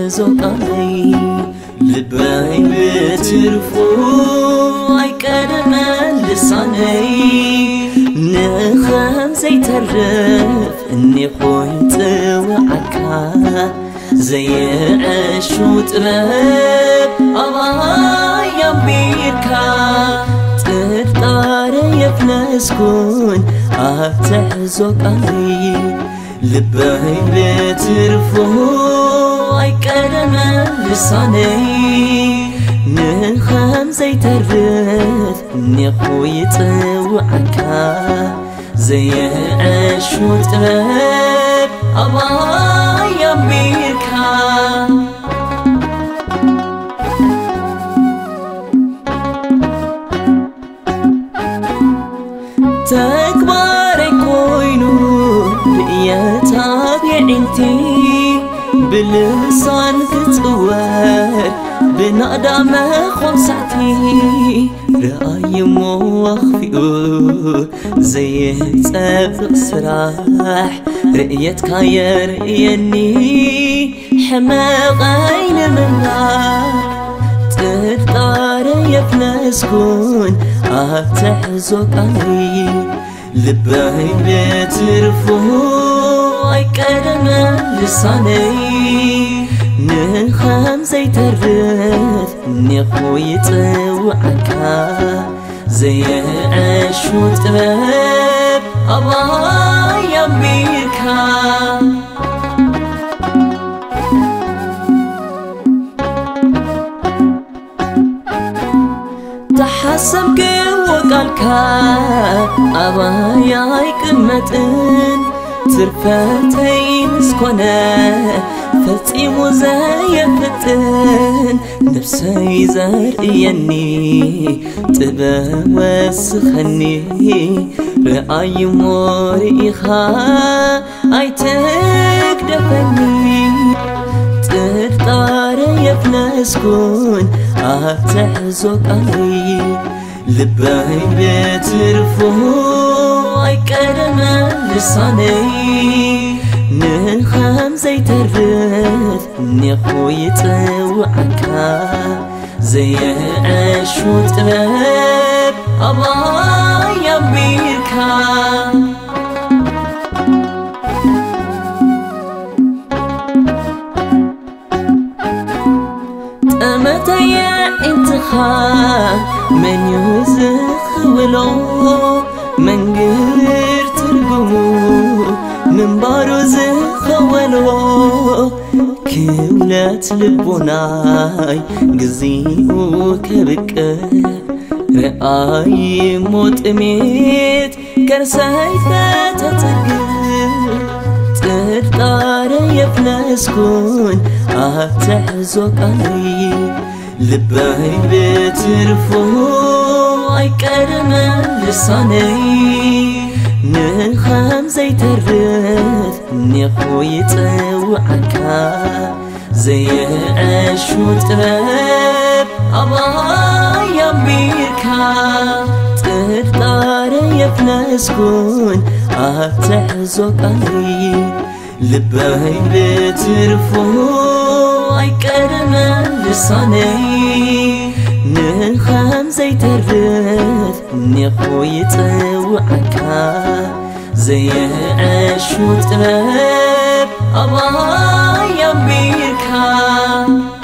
زوقاني لباي بترفو أي كلام لساني نخام زي ترف إني خويت وعكا زي عشو تراب الله يبيركا تختار يفلسكون أتحزوقاني لباي بترفو أي كلام لساني نخام زي ترف إني خويت وعكا زي عشو تراب الله يبيركا تكبري كوينو رؤية تابعينتي باللسان تتوار بنادم خمسعتي رأي موخفيو زي تسابق سراح رأيتك يا رأيني حماقين منها تختار يفلسكون أتحزوقاني لباي بترفو أي كلام لساني نخام زي ترف إني خويت وعكا زي عشو تراب الله يبيركا تحسب وقالك أبا ياي قمتن ترفتي مسكونة فتي مزايفتن نفسي زرقيني تبا وسخني رأي مريخا أي تكدفني تختار يفلسكون أتحزوقاني لباي بترفو أي كلام لساني نخام زي ترف إني خويت وعكا زي عشو تراب الله يبيركا متى يا انتخاب من يوزخ ولو من غير ترجمو من باروزخ ولو كولات لبوناي قزيو كبك رأي متميت كرسايفة تتقل تختار يفلسكون أتحزوقاني لباي بترفو أي كلام لساني نخام زي ترف إني خويت وعكا زي عشو تراب الله يبيركا تختار يفلسكون أتحزوقاني لباي بترفو أي كلام لساني نخام زي ترف إني خويت وعكا زي عشو تراب الله يبيركا